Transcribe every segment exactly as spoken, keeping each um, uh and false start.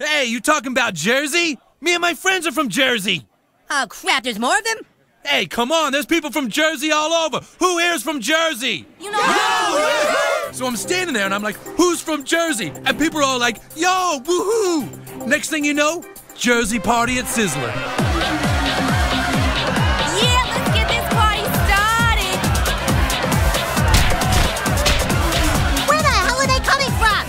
Hey, you talking about Jersey? Me and my friends are from Jersey. Oh, crap, there's more of them? Hey, come on, there's people from Jersey all over. Who here's from Jersey? You know... So I'm standing there and I'm like, who's from Jersey? And people are all like, yo, woohoo! Next thing you know, Jersey party at Sizzler. Yeah, let's get this party started! Where the hell are they coming from?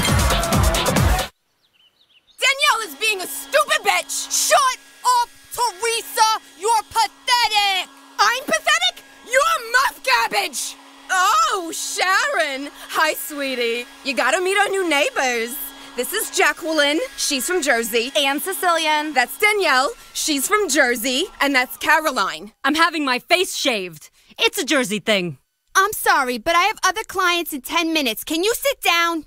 Danielle is being a stupid bitch! Shut up, Teresa! You're pathetic! I'm pathetic? You're muff garbage! Oh, Sharon! Hi, sweetie. You gotta meet our new neighbors. This is Jacqueline. She's from Jersey. And Sicilian. That's Danielle. She's from Jersey. And that's Caroline. I'm having my face shaved. It's a Jersey thing. I'm sorry, but I have other clients in ten minutes. Can you sit down?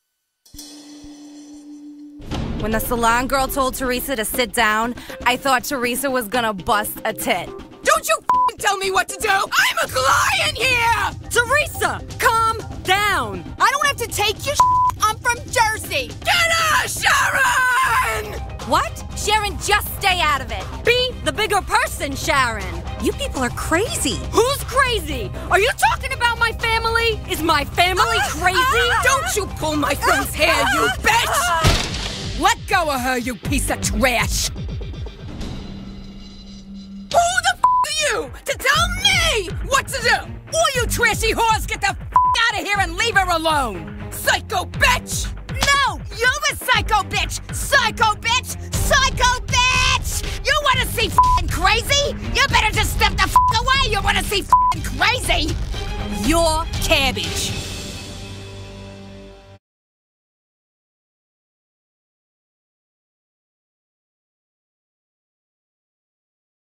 When the salon girl told Teresa to sit down, I thought Teresa was gonna bust a tit. Don't you f***ing tell me what to do! I'm a client here! Teresa, calm down. I don't have to take your shit. I'm from Jersey. Get her, Sharon! What? Sharon, just stay out of it. Be the bigger person, Sharon. You people are crazy. Who's crazy? Are you talking about my family? Is my family crazy? Don't you pull my friend's hair, you bitch! Let go of her, you piece of trash! Who the f*** are you to tell me what to do? All you trashy whores get the f*** out of here and leave her alone! Psycho bitch! No, you're a psycho bitch. Psycho bitch. Psycho bitch. You want to see f***ing crazy? You better just step the f*** away. You want to see f***ing crazy? You're cabbage.